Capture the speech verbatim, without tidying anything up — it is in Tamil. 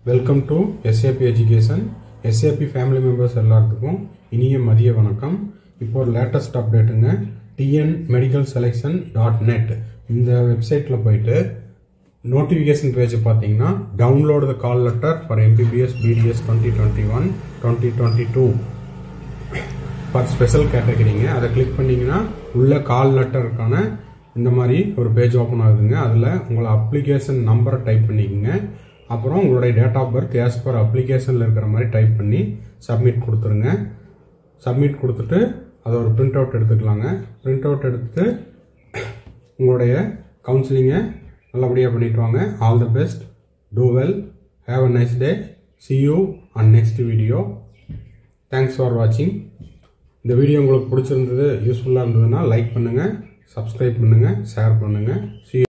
Welcome to S A P Education. S A P family members எல்லாத்துக்கும் இனிய மதிய வணக்கம். இப்போ ஒரு லேட்டஸ்ட் அப்டேட்டுங்க. T N medical selection dot net இந்த வெப்சைட்ல போயிட்டு நோட்டிஃபிகேஷன் பேஜ் பார்த்தீங்கன்னா download the call letter for M B B S B D S twenty twenty-one twenty twenty-two for special கேட்டகரிங்க. அதை கிளிக் பண்ணிங்கன்னா உள்ள கால் லெட்டருக்கான இந்த மாதிரி ஒரு பேஜ் ஓப்பன் ஆகுதுங்க. அதில் உங்களை அப்ளிகேஷன் நம்பரை டைப் பண்ணிக்கோங்க. அப்புறம் உங்களுடைய date of birth as per அப்ளிகேஷனில் இருக்கிற மாதிரி டைப் பண்ணி சப்மிட் கொடுத்துருங்க. சப்மிட் கொடுத்துட்டு அதை ஒரு பிரிண்ட் அவுட் எடுத்துக்கலாங்க. பிரிண்ட் அவுட் எடுத்துட்டு உங்களுடைய கவுன்சிலிங்கை நல்லபடியாக பண்ணிட்டு வாங்க. All the best, do well, have a nice day, see you on next video. Thanks for வாட்சிங். இந்த வீடியோ உங்களுக்கு பிடிச்சிருந்தது, யூஸ்ஃபுல்லாக இருந்ததுன்னா லைக் பண்ணுங்கள், சப்ஸ்கிரைப் பண்ணுங்கள், ஷேர் பண்ணுங்கள். சி